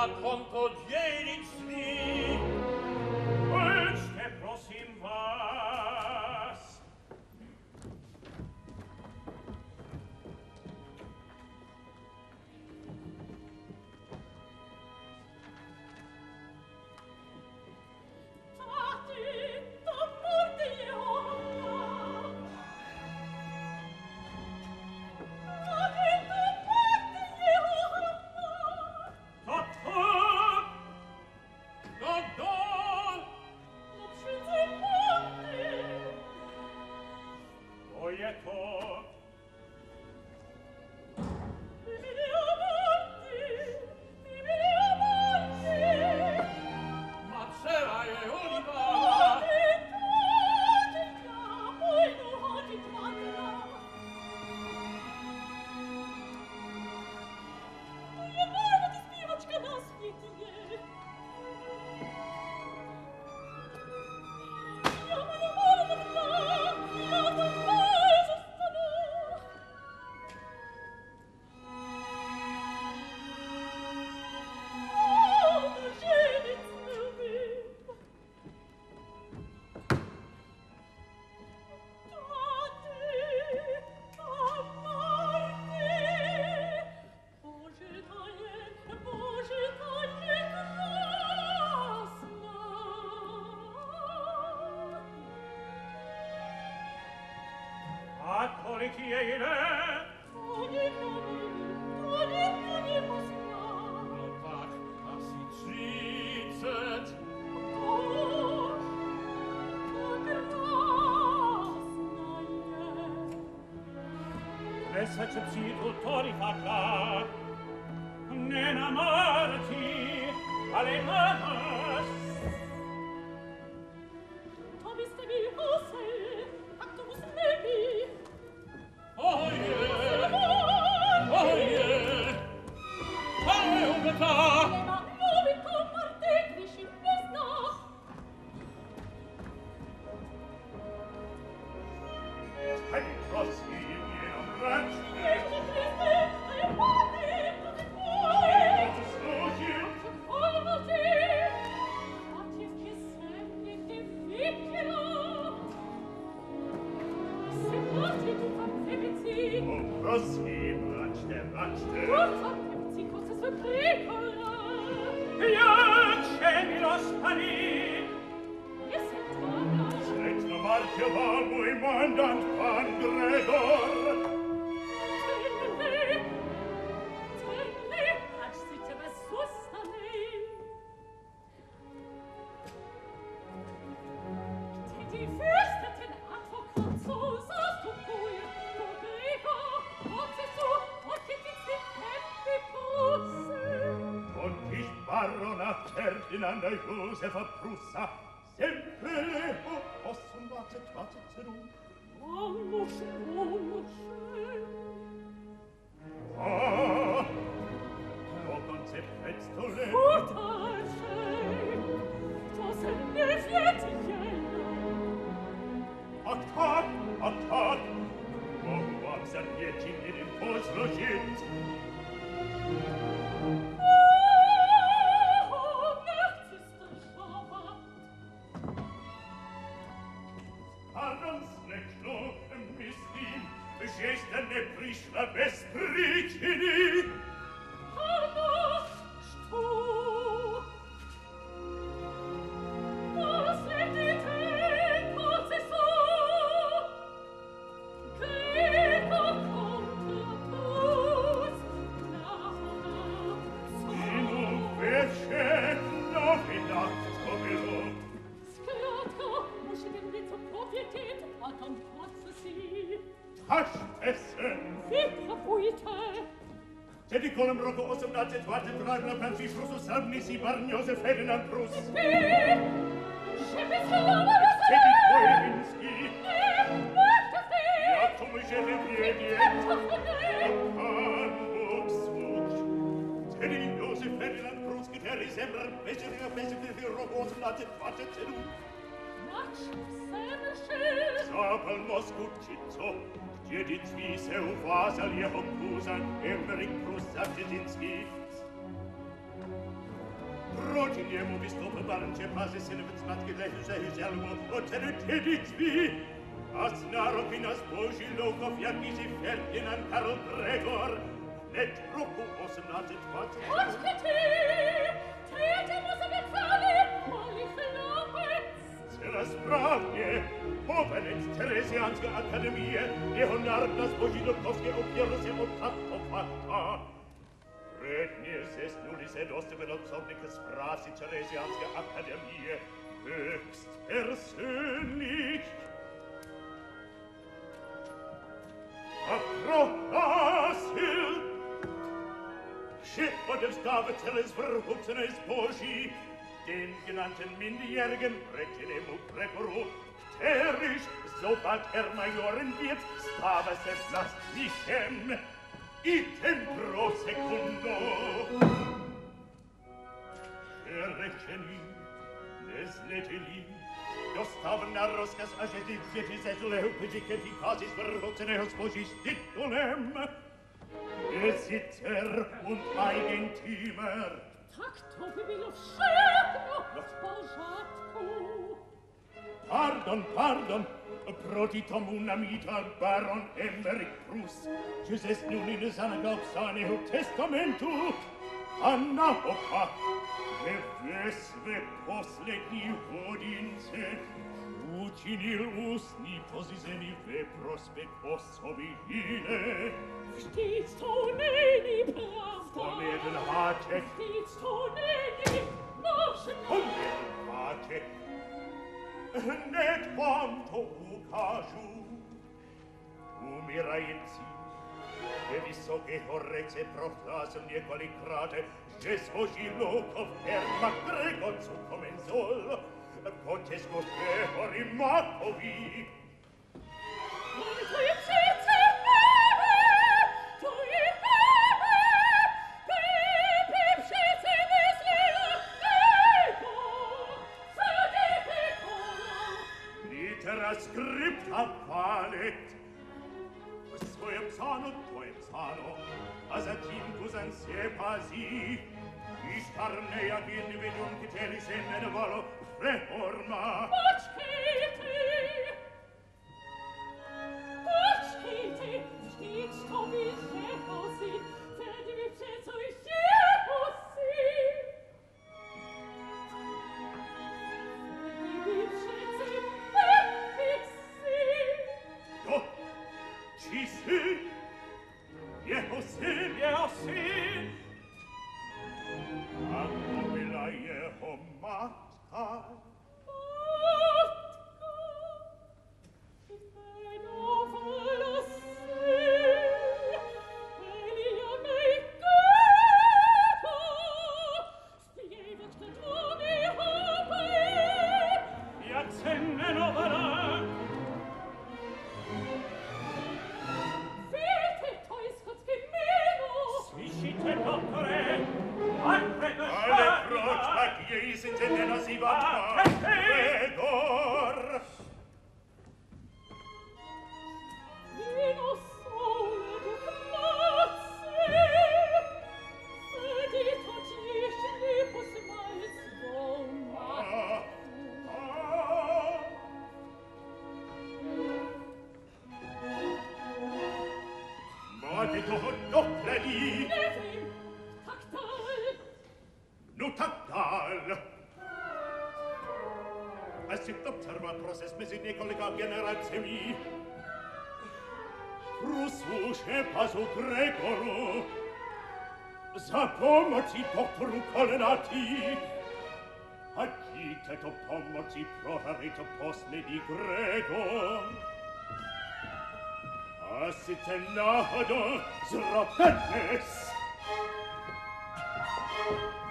racconto dzieličný. Poďte, prosím vás. Recepții tutori faca, nenamarti, ale mamas. Tomis tebi hose, actobus nebi. Oh yeah, oh yeah, fare un beta. Lema nuovi comparte, cresci nesna. Hai prosi. Mandant Pandredor. Tenne, ac sitebe sustanem. Te fürsteten advocatsos du cui, o Greco, Ocesu, Ocetis in tempi Prusse. Und ich Baronat Ferdinand Josefa Prussa, sempre leo, possum vacet cerum. Mosche. Ah, o concepetst du le? Futasche, to se ne fieti jello. Attat, o vapsar vieci in impos logit. Жесть-то не пришла без причины. Она что? Последите процессу. Greco contra Prus. И ну вече новинат побело. Скратко, можете быть опробиетет, а там процесси. Hasch essen! Wie profuite! Se di colum roco osum nacet vate tragna panci frusus amnisi barniose Ferdinand Prus. Schepis helona! Se di Poeminski! Ja, tu mi žele vjedje! Hamburg suč! Se di Josef Ferdinand Prus, kiteri sembrar beseri roco osum nacet vate cedu. Nach semesce! Sapal Moscucizzo! Gdzie die Zwiese uvasa lieho Kusan, Emmerich Prus sagte den Skift. Protiniemu biskup barncie pazy syn wycmatki leży żelmo, oterecie drzwi. A snarowina zboży lochów, jak izi Ferdynand Karl Gregor, lecz roku 1820. Chodźcie ty! Jedziemy sobie cwany, mali chłopiec! Cela sprawnie, powenec Terezjanską Akademię, Leonarda zboży lokowskie opierą się od takto fakta. Rednie zesnuli se dost wylocownik z pracy Terezjanską Akademię, höchst persönlich. A prohasil, Schipper des Davidselles verhutzene Sposi, den genannten Minderjährigen Reginemu Gregoru, Terisch, sobald Majoren wird, Staves es lasst lichem, item pro secundo. Erecheni, nesleteli, dostav na rozkaz, a že děti ze zlého pedikenty kází z vrhoceného zboží s titulem Besitzer und Eigentümer. Tak to by bylo všechno v pořádku. Pardon, proti tomu namítá baron Emmerich Prus, že se snulil zanagal psaného testamentu a naopak, že ve své poslední hodince učinil ústní pozizení ve prospěch osoby jiné. Vždyť to není pravda. Tom jeden háček. Vždyť to není možné. Tom jeden háček. Hned vám to ukážu. Umírající ve vysoké horece prohlásil několikrát, že zboží lukov Herma Gregorcu komenzol Kotesku Tehory Makovi. Ale to je přece to je přece nezlila Litera scripta valet. Svoje psáno, tvoje psáno, a zatím kuzan se pazí. Ištarne, jak individuum, který se jmenovalo Reforma. Počkejte, vždyť to by řekl si, tedy by přece ještě si. Tedy by přece si. To, či syn, jeho syn, a to byla jeho matka. Generacemi Prus uše pasu Gregoru za pomoci doktoru Kolenati a dítěto pomoci prohravito poslední Gregor a sice náhodou zrobenes.